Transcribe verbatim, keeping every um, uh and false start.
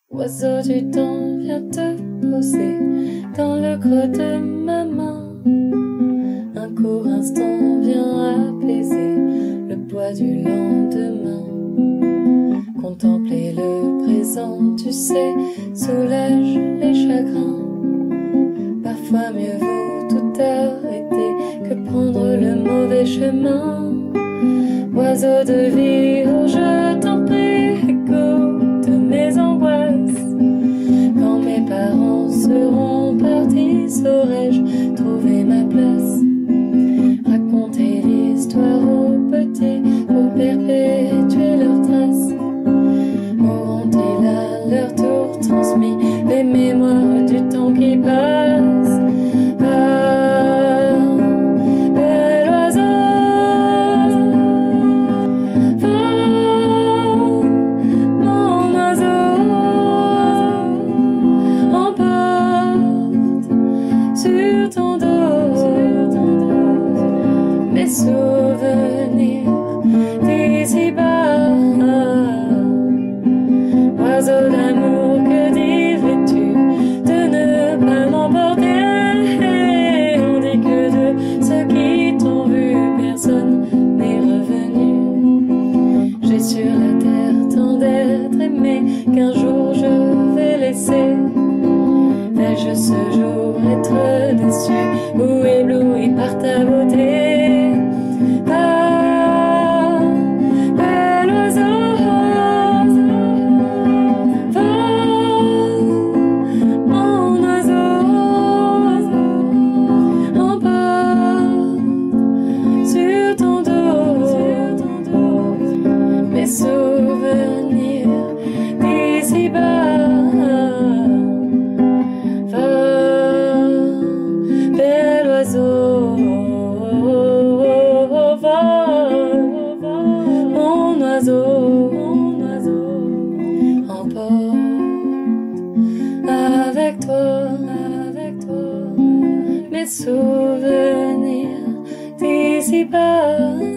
Oiseau du temps, viens te poser dans le creux de ma main. Un court instant vient apaiser le poids du lendemain. Contempler le présent, tu sais, soulage les chagrins. Parfois mieux vaut tout arrêter que prendre le mauvais chemin. Oiseau de vie, oh je t'en prie, écho de mes angoisses. Quand mes parents seront partis, saurais-je trouver ma place? Raconter l'histoire aux petits pour perpétuer leurs traces. Auront-ils à leur tour transmis les mémoires du temps qui passe? Ah, bel oiseau, vole, mon oiseau, emporte sur ton dos mes souvenirs d'ici-bas. Oiseau d'amour, que dirais-tu de ne pas m'emporter? On dit que de ceux qui t'ont vu, personne n'est revenu. J'ai sur la terre tant d'êtres aimés qu'un jour je vais laisser. Vais-je ce jour être déçu ou ébloui par ta beauté? Ah, bel oiseau, vole, mon oiseau, emporte sur ton dos mes souvenirs d'ici-bas. Bel oiseau, vole, mon oiseau, mon oiseau, emporte avec toi, avec toi, mes souvenirs d'ici-bas.